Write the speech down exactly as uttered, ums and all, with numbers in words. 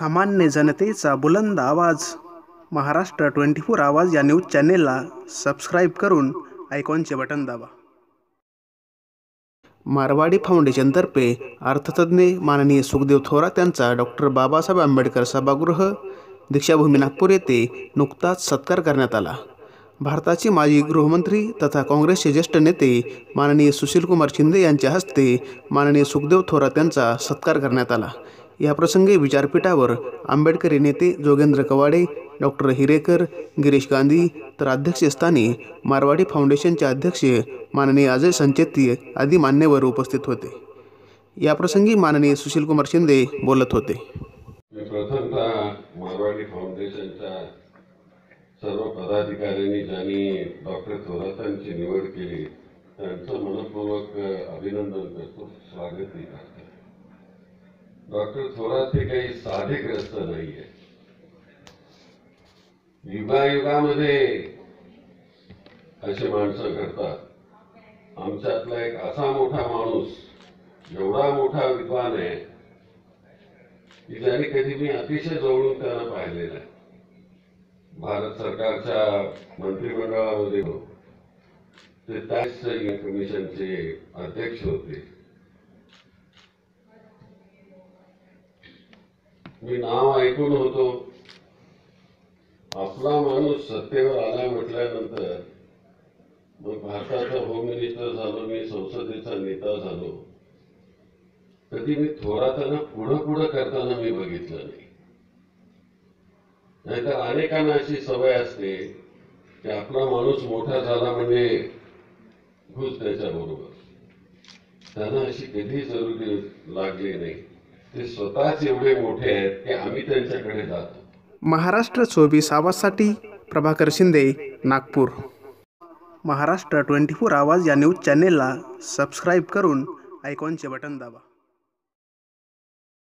सामान्य जनतेचा बुलंद आवाज महाराष्ट्र ट्वेंटी फोर आवाज या न्यूज चॅनेलला सबस्क्राईब करून आयकॉनचे बटन दाबा। मारवाडी फाउंडेशनतर्फे अर्थतज्ञ माननीय सुखदेव थोरात यांचा डॉक्टर बाबासाहेब आंबेडकर सभागृह दीक्षाभूमी नागपूर येथे नुकताच सत्कार करण्यात आला। भारताचे माजी गृहमंत्री तथा काँग्रेसचे ज्येष्ठ नेते माननीय सुशीलकुमार शिंदे यांच्या हस्ते माननीय सुखदेव थोरात यांचा सत्कार करण्यात आला। या प्रसंगी विचारपीठावर आंबेडकरी नेते जोगेंद्र कवाडे, डॉक्टर हिरेकर, गिरीश गांधी तर अध्यक्षस्थानी मारवाडी फाउंडेशनचे अध्यक्ष माननीय अजय संचेती आदी मान्यवर उपस्थित होते। या प्रसंगी माननीय सुशीलकुमार शिंदे बोलत होते। प्रथमतः मारवाडी फाउंडेशनच्या सर्व पदाधिकाऱ्यांनी ज्यांनी डॉक्टर थोरातांची निवड केली त्यांचं मनपूर्वक अभिनंदन करतो, स्वागतही करतो। डॉक्टर थोरात हे काही साधे ग्रस्त नाहीये। युगायुगामध्ये अशी माणसं घडतात। आमच्यातला एक असा मोठा माणूस, एवढा मोठा विद्वान आहे की ज्याने कधी मी अतिशय जवळून त्यांना पाहिलेलं आहे। भारत सरकारच्या मंत्रिमंडळामध्ये ते टॅक्स कमिशनचे अध्यक्ष होते। मी नाव ऐकून होतो, आपला माणूस सत्तेवर आला म्हटल्यानंतर मग भारताचा होम मिनिस्टर झालो, मी संसदेचा नेता झालो, कधी मी थोरातांना पुढं पुढं करताना मी बघितलं नाही। नाहीतर अनेकांना अशी सवय असते की आपला माणूस मोठा झाला म्हणजे घुस त्याच्याबरोबर, त्यांना अशी कधी जरुरी लागली नाही। ते स्वतःच एवढे मोठे आहेत की आम्ही त्यांच्याकडे जातो। महाराष्ट्र चोवीस आवाजसाठी प्रभाकर शिंदे, नागपूर। महाराष्ट्र ट्वेंटी फोर आवाज या न्यूज चॅनेलला सबस्क्राईब करून आयकॉनचे बटन दाबा।